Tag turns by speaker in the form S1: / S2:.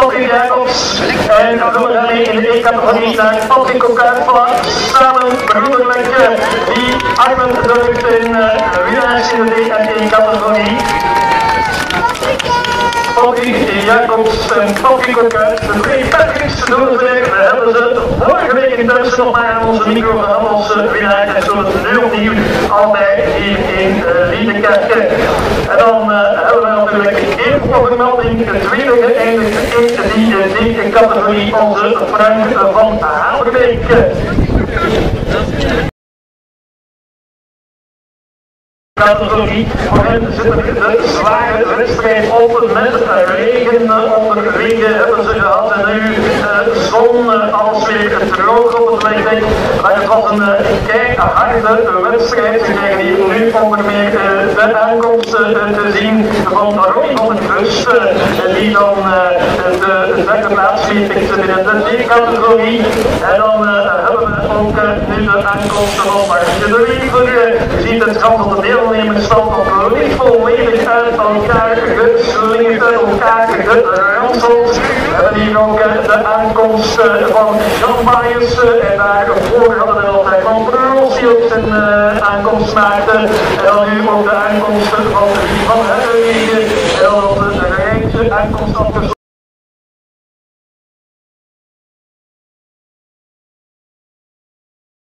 S1: Patrick Jacobs. En dan doen we daarmee in de E-categorie naar Patrick Kokaartvala. Samen broeder met die Armen drukt in winnaars in de D- en E-categorie. Patrick Jacobs en Patrick Kokaert, de twee Patricks doen we hebben ze vorige week in Duits nog maar aan onze micro gehad als winnaar en zullen het nu opnieuw allebei hier in Liedekerke. En dan hebben we natuurlijk even voor vermelding de tweede geëindigd in die categorie onze Frank van Haverbeek. Categorie. Voor hen zitten de zware wedstrijd open met regen onder regen hebben ze gehad en nu zon alles weer droog op het wegdek. Maar het was een keiharde wedstrijd. We krijgen hier nu onder meer de aankomst te zien van Roy van den Kust die dan de derde plaats meepikt binnen de D-categorie. En dan hebben we ook nu de aankomst van Martje de Wever. Je ziet het gat van de deelnemersstand nog niet volledig uit elkaar geslingerd, uit elkaar geranseld. We hebben hier ook de aankomst van Jan Maaiers en daarvoor hadden we al van Bruls die ook zijn aankomst maakte. En dan nu ook de aankomst van Van Herwegen en dan de rijtje aankomst afgesloten.